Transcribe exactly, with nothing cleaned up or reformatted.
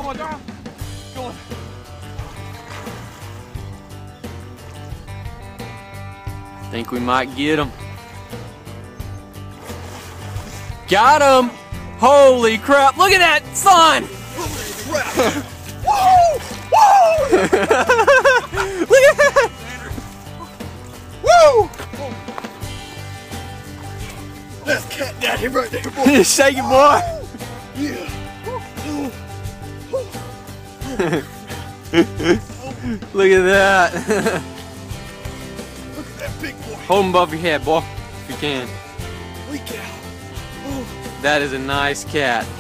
on, Darl. Go on. Think we might get him. Got him! Holy crap! Look at that sun! Woo! Woo! Look at that! Woo! That's cat daddy right there, boy. Shake it, boy. Yeah. Look at that. Look at that big boy. Hold him above your head, boy, if you can. Leak out. That is a nice cat.